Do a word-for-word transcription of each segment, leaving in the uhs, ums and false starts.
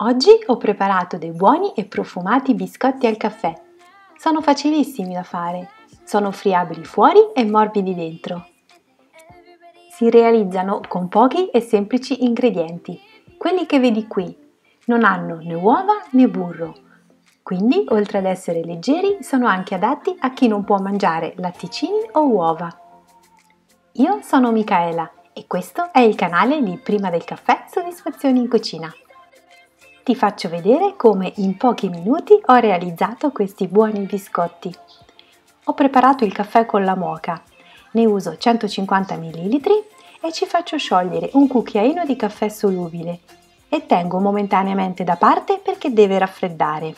Oggi ho preparato dei buoni e profumati biscotti al caffè. Sono facilissimi da fare, sono friabili fuori e morbidi dentro. Si realizzano con pochi e semplici ingredienti, quelli che vedi qui. Non hanno né uova né burro, quindi oltre ad essere leggeri sono anche adatti a chi non può mangiare latticini o uova. Io sono Micaela e questo è il canale di Prima del caffè Soddisfazioni in cucina. Ti faccio vedere come in pochi minuti ho realizzato questi buoni biscotti. Ho preparato il caffè con la moka, ne uso centocinquanta millilitri e ci faccio sciogliere un cucchiaino di caffè solubile e tengo momentaneamente da parte perché deve raffreddare.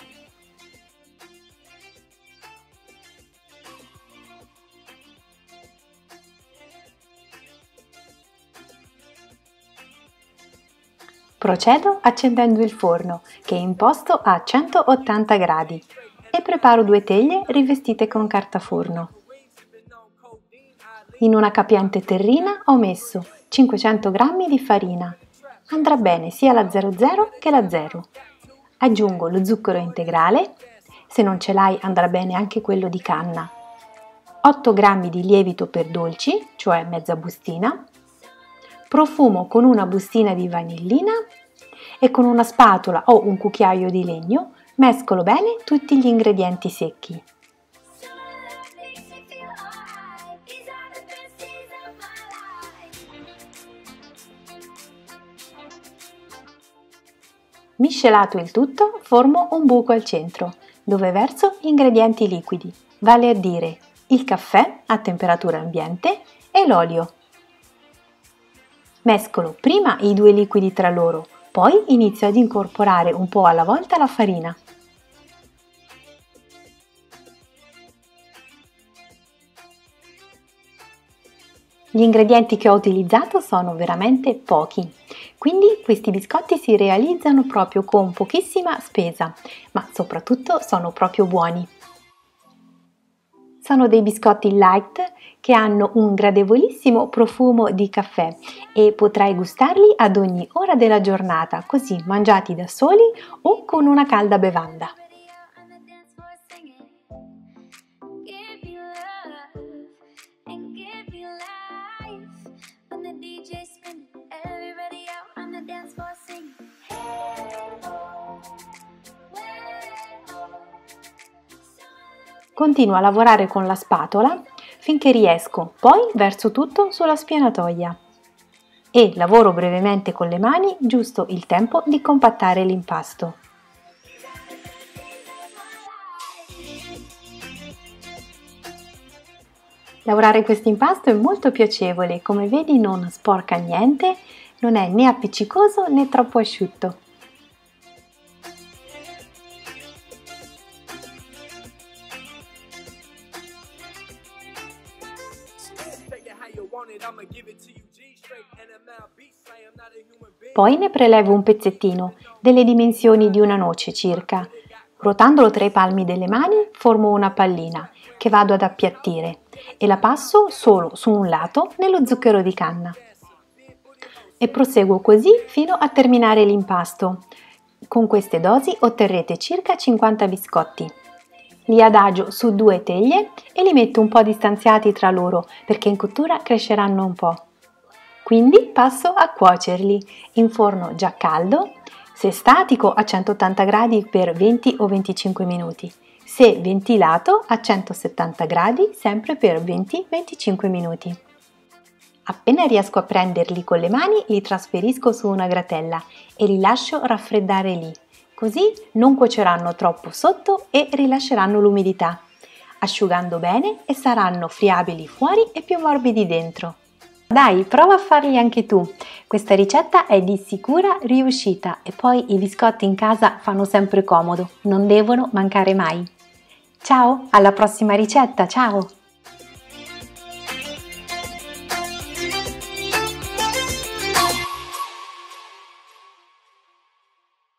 Procedo accendendo il forno, che è imposto a centottanta gradi, e preparo due teglie rivestite con carta forno. In una capiente terrina ho messo cinquecento grammi di farina. Andrà bene sia la zero zero che la zero. Aggiungo lo zucchero integrale, se non ce l'hai andrà bene anche quello di canna. otto grammi di lievito per dolci, cioè mezza bustina. Profumo con una bustina di vanillina e con una spatola o un cucchiaio di legno mescolo bene tutti gli ingredienti secchi. Miscelato il tutto, formo un buco al centro, dove verso gli ingredienti liquidi, vale a dire il caffè a temperatura ambiente e l'olio. Mescolo prima i due liquidi tra loro, poi inizio ad incorporare un po' alla volta la farina. Gli ingredienti che ho utilizzato sono veramente pochi, quindi questi biscotti si realizzano proprio con pochissima spesa, ma soprattutto sono proprio buoni. Sono dei biscotti light che hanno un gradevolissimo profumo di caffè e potrai gustarli ad ogni ora della giornata, così mangiati da soli o con una calda bevanda. Continuo a lavorare con la spatola finché riesco, poi verso tutto sulla spianatoia e lavoro brevemente con le mani giusto il tempo di compattare l'impasto. Lavorare questo impasto è molto piacevole, come vedi non sporca niente, non è né appiccicoso né troppo asciutto. Poi ne prelevo un pezzettino, delle dimensioni di una noce circa. Ruotandolo tra i palmi delle mani formo una pallina che vado ad appiattire e la passo solo su un lato nello zucchero di canna. E proseguo così fino a terminare l'impasto. Con queste dosi otterrete circa cinquanta biscotti. Li adagio su due teglie e li metto un po' distanziati tra loro perché in cottura cresceranno un po'. Quindi passo a cuocerli in forno già caldo, se statico a centottanta gradi per venti o venticinque minuti, se ventilato a centosettanta gradi sempre per venti venticinque minuti. Appena riesco a prenderli con le mani li trasferisco su una gratella e li lascio raffreddare lì. Così non cuoceranno troppo sotto e rilasceranno l'umidità, asciugando bene e saranno friabili fuori e più morbidi dentro. Dai, prova a farli anche tu! Questa ricetta è di sicura riuscita e poi i biscotti in casa fanno sempre comodo, non devono mancare mai. Ciao, alla prossima ricetta, ciao!